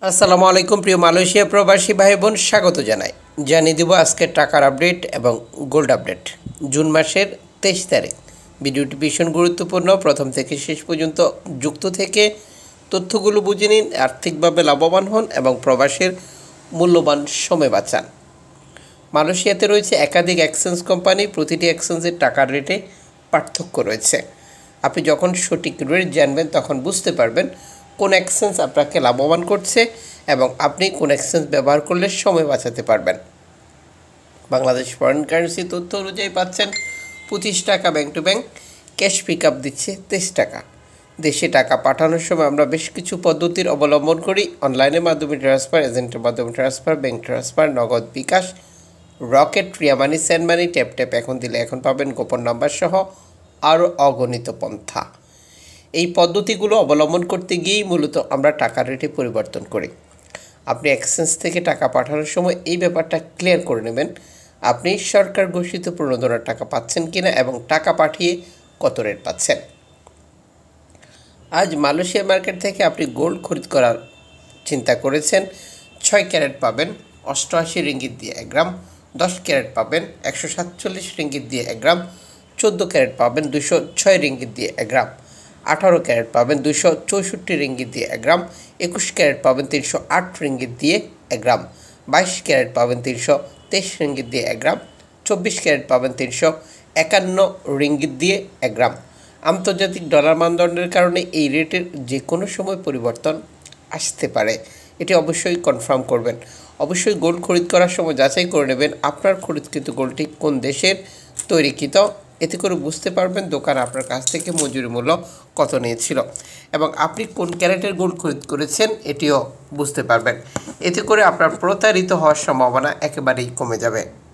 আসসালামু আলাইকুম প্রিয় মালয়েশিয়া প্রবাসী ভাই বোন, স্বাগত জানিয়ে দেব আজকের টাকার আপডেট এবং গোল্ড আপডেট জুন মাসের 23 তারিখ। ভিডিওটি ভীষণ গুরুত্বপূর্ণ, প্রথম থেকে শেষ পর্যন্ত যুক্ত থেকে তথ্যগুলো বুঝে নিন, আর্থিকভাবে লাভবান হন এবং প্রবাসের মূল্যবান সময় বাঁচান। মালয়েশিয়াতে রয়েছে একাধিক এক্সচেঞ্জ কোম্পানি, প্রতিটি এক্সচেঞ্জের টাকার রেটে পার্থক্য রয়েছে। আপনি যখন সঠিক রেট জানবেন তখন বুঝতে পারবেন কোন এক্সচেঞ্জ আপনাকে লাভবান করছে এবং আপনি কোন এক্সচেঞ্জ ব্যবহার করলে সময় বাঁচাতে পারবেন। বাংলাদেশ ফরেন কারেন্সি তথ্য অনুযায়ী পাচ্ছেন 25 টাকা bank to bank, cash pick up দিচ্ছে 23 টাকা। দেশে টাকা পাঠানোর সময় আমরা বেশ কিছু পদ্ধতির অবলম্বন করি। অনলাইনের মাধ্যমে ট্রান্সফার, এজেন্টের মাধ্যমে transfer, bank transfer, Nagad bKash, Rocket, Ria Money, send money, tap tap এখন দিলে এখন পাবেন, গোপন নাম্বার সহ আরও অগণিত পন্থা। এই পদ্ধতিগুলো অবলম্বন করতে গিয়েই মূলত আমরা টাকার রেটে পরিবর্তন করি। আপনি এক্সচেঞ্জ থেকে টাকা পাঠানোর সময় এই ব্যাপারটা ক্লিয়ার করে নেবেন, আপনি সরকার ঘোষিত প্রণোদনার টাকা পাচ্ছেন কিনা এবং টাকা পাঠিয়ে কত রেট পাচ্ছেন। আজ মালয়েশিয়া মার্কেট থেকে আপনি গোল্ড খরিদ করার চিন্তা করেছেন, 6 ক্যারেট পাবেন 88 রিঙ্গিত দিয়ে 1 গ্রাম, 10 ক্যারেট পাবেন 147 রিঙ্গিত দিয়ে 1 গ্রাম, 14 ক্যারেট পাবেন 206 রিঙ্গিত দিয়ে 1 গ্রাম, 18 ক্যারেট পাবেন 264 রিঙ্গিত দিয়ে 1 গ্রাম, 21 ক্যারেট পাবেন 308 রিঙ্গিত দিয়ে 1 গ্রাম, 22 ক্যারেট পাবেন 323 রিঙ্গিত দিয়ে 1 গ্রাম, 24 ক্যারেট পাবেন 351 রিঙ্গিত দিয়ে 1 গ্রাম। আন্তর্জাতিক ডলার মানদণ্ডের কারণে এই রেটের যে কোনো সময় পরিবর্তন আসতে পারে, এটি অবশ্যই কনফার্ম করবেন। অবশ্যই গোল্ড খরিদ করার সময় যাচাই করে নেবেন আপনার খরিদকৃত গোল্ডটি কোন দেশের তৈরিকৃত, এতে করে বুঝতে পারবেন দোকান আপনার কাছ থেকে মজুরি মূল্য কত নিয়েছিল এবং আপনি কোন ক্যারেটের গোল্ড খরিদ করেছেন এটিও বুঝতে পারবেন। এতে করে আপনার প্রতারিত হওয়ার সম্ভাবনা একেবারেই কমে যাবে।